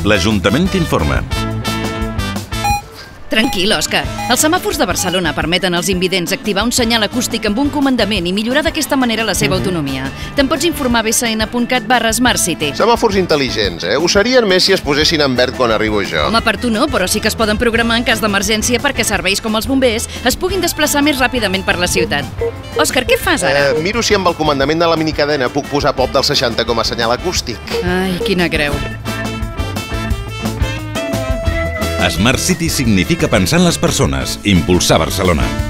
L'Ajuntament t'informa. Tranquil, Òscar. Els semàfors de Barcelona permeten als invidents activar un senyal acústic amb un comandament i millorar d'aquesta manera la seva autonomia. Te'n pots informar a bsn.cat/SmartCity. Semàfors intel·ligents, eh? Ho serien més si es posessin en verd quan arribo jo. Home, per tu no, però sí que es poden programar en cas d'emergència perquè serveis com els bombers es puguin desplaçar més ràpidament per la ciutat. Òscar, què fas ara? Miro si amb el comandament de la minicadena puc posar pop del 60 com a senyal acústic. Ai, quina greu. Smart City significa pensar en les persones, impulsar Barcelona.